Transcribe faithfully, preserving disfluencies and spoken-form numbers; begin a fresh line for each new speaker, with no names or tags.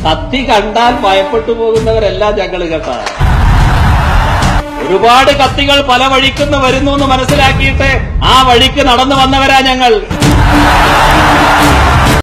കത്തി കണ്ടാൽ ഭയപ്പെട്ടു പോകുന്നവരല്ല ഞങ്ങൾ കേട്ടാ. ഒരുപാട് കത്തികൾ പല വഴിക്കുന്ന് വരുന്നു എന്ന് മനസ്സിലാക്കിയിട്ട് ആ വഴിക്ക് നടന്നു വന്നവരാ ഞങ്ങൾ.